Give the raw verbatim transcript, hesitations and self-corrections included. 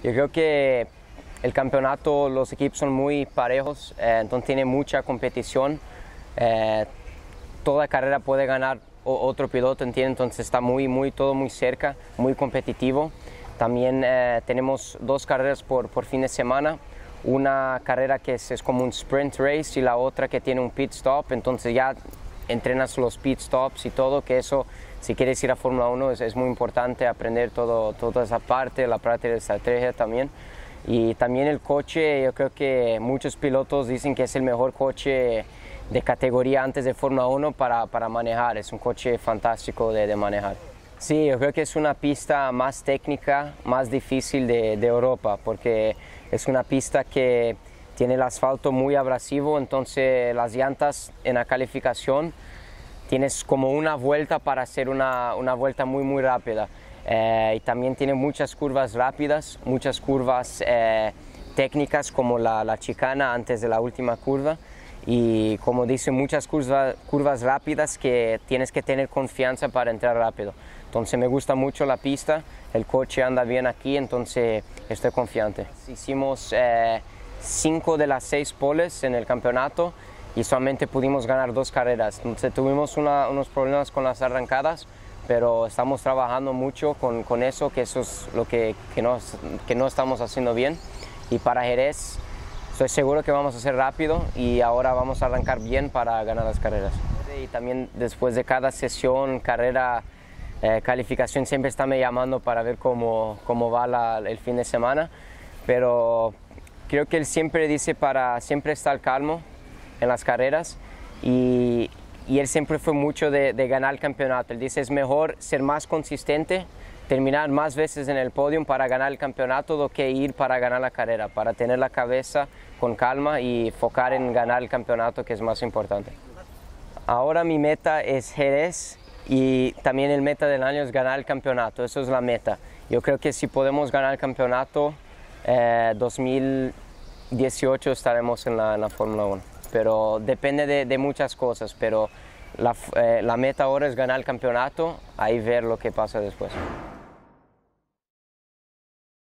Yo creo que el campeonato, los equipos son muy parejos, eh, entonces tiene mucha competición. Eh, toda carrera puede ganar otro piloto, ¿entiendes? Entonces está muy, muy, todo muy cerca, muy competitivo. También eh, tenemos dos carreras por, por fin de semana. Una carrera que es, es como un sprint race y la otra que tiene un pit stop, entonces ya entrenas los pit stops y todo, que eso, si quieres ir a Fórmula uno, es, es muy importante aprender todo, toda esa parte, la parte de estrategia también. Y también el coche, yo creo que muchos pilotos dicen que es el mejor coche de categoría antes de Fórmula uno para, para manejar, es un coche fantástico de, de manejar. Sí, yo creo que es una pista más técnica, más difícil de, de Europa, porque es una pista que tiene el asfalto muy abrasivo, entonces las llantas en la calificación tienes como una vuelta para hacer una, una vuelta muy muy rápida. Eh, y también tiene muchas curvas rápidas, muchas curvas eh, técnicas como la, la chicana antes de la última curva. Y como dice, muchas curvas, curvas rápidas que tienes que tener confianza para entrar rápido. Entonces me gusta mucho la pista, el coche anda bien aquí, entonces estoy confiante. Hicimos eh, cinco de las seis poles en el campeonato y solamente pudimos ganar dos carreras. Entonces tuvimos una, unos problemas con las arrancadas, pero estamos trabajando mucho con, con eso, que eso es lo que, que, no, que no estamos haciendo bien. Y para Jerez, estoy seguro que vamos a hacer rápido y ahora vamos a arrancar bien para ganar las carreras. Y también después de cada sesión, carrera, eh, calificación, siempre está me llamando para ver cómo, cómo va la, el fin de semana. Pero creo que él siempre dice para siempre estar calmo en las carreras y, y él siempre fue mucho de, de ganar el campeonato. Él dice es mejor ser más consistente, terminar más veces en el podio para ganar el campeonato do que ir para ganar la carrera, para tener la cabeza con calma y enfocar en ganar el campeonato, que es más importante. Ahora mi meta es Jerez y también el meta del año es ganar el campeonato, eso es la meta. Yo creo que si podemos ganar el campeonato, eh, dos mil dieciocho estaremos en la, en la Fórmula uno, pero depende de, de muchas cosas, pero la, eh, la meta ahora es ganar el campeonato, ahí ver lo que pasa después.